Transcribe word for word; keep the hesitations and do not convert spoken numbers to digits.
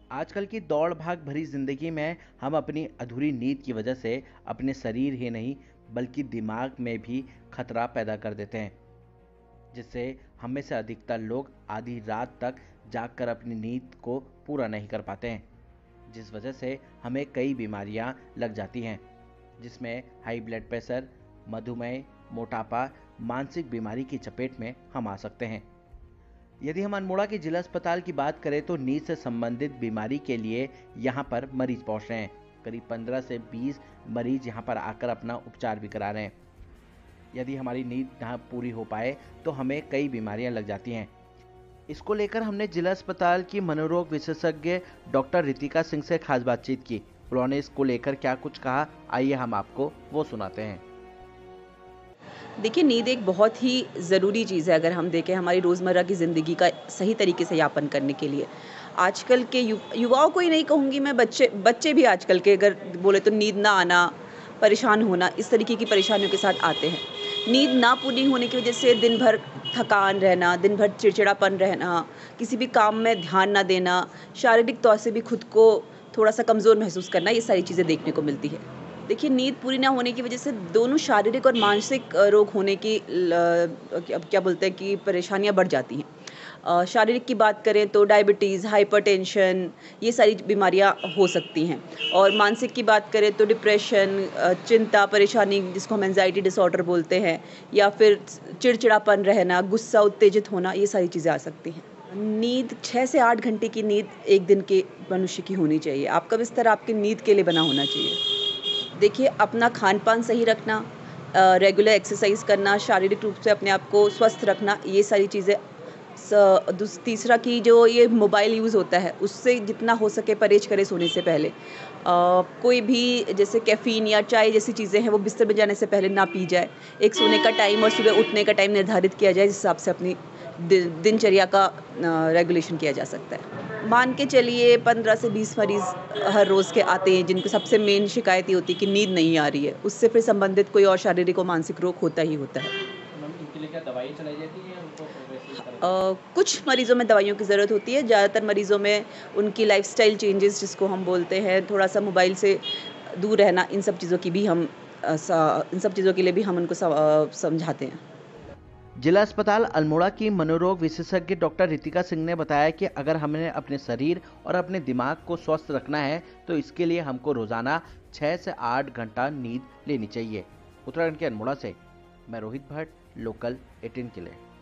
आजकल की दौड़ भाग भरी जिंदगी में हम अपनी अधूरी नींद की वजह से अपने शरीर ही नहीं बल्कि दिमाग में भी खतरा पैदा कर देते हैं, जिससे हम में से अधिकतर लोग आधी रात तक जागकर अपनी नींद को पूरा नहीं कर पाते हैं, जिस वजह से हमें कई बीमारियां लग जाती हैं, जिसमें हाई ब्लड प्रेशर, मधुमेह, मोटापा, मानसिक बीमारी की चपेट में हम आ सकते हैं। यदि हम अल्मोड़ा के जिला अस्पताल की बात करें तो नींद से संबंधित बीमारी के लिए यहाँ पर मरीज पहुँच रहे हैं। करीब पंद्रह से बीस मरीज यहाँ पर आकर अपना उपचार भी करा रहे हैं। यदि हमारी नींद ना पूरी हो पाए तो हमें कई बीमारियां लग जाती हैं। इसको लेकर हमने जिला अस्पताल की मनोरोग विशेषज्ञ डॉक्टर रितिका सिंह से खास बातचीत की। उन्होंने इसको लेकर क्या कुछ कहा, आइए हम आपको वो सुनाते हैं। देखिए, नींद एक बहुत ही ज़रूरी चीज़ है अगर हम देखें हमारी रोज़मर्रा की ज़िंदगी का सही तरीके से यापन करने के लिए। आजकल के यु युवाओं को ही नहीं कहूँगी मैं, बच्चे बच्चे भी आजकल के अगर बोले तो नींद ना आना, परेशान होना, इस तरीके की परेशानियों के साथ आते हैं। नींद ना पूरी होने की वज़ह से दिन भर थकान रहना, दिन भर चिड़चिड़ापन रहना, किसी भी काम में ध्यान ना देना, शारीरिक तौर से भी खुद को थोड़ा-सा कमज़ोर महसूस करना, ये सारी चीज़ें देखने को मिलती है। देखिए, नींद पूरी ना होने की वजह से दोनों शारीरिक और मानसिक अ, रोग होने की ल क्या क्या बोलते हैं कि परेशानियाँ बढ़ जाती हैं। अ, शारीरिक की बात करें तो डायबिटीज़, हाइपरटेंशन, ये सारी बीमारियाँ हो सकती हैं और मानसिक की बात करें तो डिप्रेशन, अ, चिंता, परेशानी जिसको हम एंग्ज़ायटी डिसऑर्डर बोलते हैं, या फिर चिड़चिड़ापन रहना, गुस्सा, उत्तेजित होना, ये सारी चीज़ें आ सकती हैं। नींद छह से आठ घंटे की नींद एक दिन के मनुष्य की होनी चाहिए। आपका बिस्तर आपकी नींद के लिए बना होना चाहिए। देखिए, अपना खान-पान सही रखना, अ, रेगुलर एक्सरसाइज़ करना, शारीरिक रूप से अपने आप को स्वस्थ रखना, ये सारी चीज़ें स दूस तीसरा कि जो ये मोबाइल यूज़ होता है, उससे जितना हो सके परहेज़ करें सोने से पहले। अ, कोई भी जैसे कैफ़ीन या चाय जैसी चीज़ें हैं, वो बिस्तर में जाने से पहले ना पी जाए। एक सोने का टाइम और सुबह उठने का टाइम निर्धारित किया जाए, जिस हिसाब से अपनी दि दिनचर्या का अ, रेगुलेशन किया जा सकता है। मान के चलिए पंद्रह से बीस मरीज़ हर रोज़ के आते हैं, जिनको सबसे मेन शिकायत ये होती है कि नींद नहीं आ रही है। उससे फिर संबंधित कोई और शारीरिक और मानसिक रोग होता ही होता है। मैम, इनके लिए क्या दवाई चलाई जाती है या उनको वैसे ही तरह अ, कुछ मरीज़ों में दवाइयों की ज़रूरत होती है, ज़्यादातर मरीज़ों में उनकी लाइफ़स्टाइल चेंजेस जिसको हम बोलते हैं, थोड़ा-सा मोबाइल से दूर रहना, इन सब चीज़ों की भी हम अ, स इन सब चीज़ों के लिए भी हम उनको स अ, समझाते हैं। जिला अस्पताल अल्मोड़ा की मनोरोग विशेषज्ञ डॉक्टर रितिका सिंह ने बताया कि अगर हमें अपने शरीर और अपने दिमाग को स्वस्थ रखना है तो इसके लिए हमको रोजाना छह से आठ घंटा नींद लेनी चाहिए। उत्तराखंड के अल्मोड़ा से मैं रोहित भट्ट, लोकल अठारह के लिए।